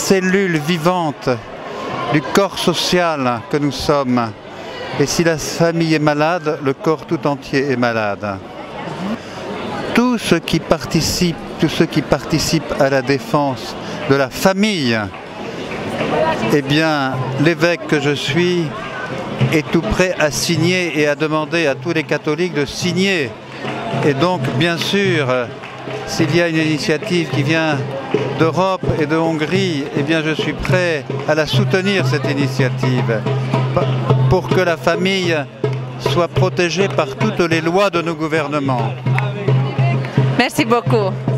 cellule vivante du corps social que nous sommes. Et si la famille est malade, le corps tout entier est malade. Tous ceux qui participent à la défense de la famille, eh bien, l'évêque que je suis est tout prêt à signer et à demander à tous les catholiques de signer. Et donc, bien sûr, s'il y a une initiative qui vient d'Europe et de Hongrie, eh bien, je suis prêt à la soutenir, cette initiative, pour que la famille soit protégée par toutes les lois de nos gouvernements. Merci beaucoup.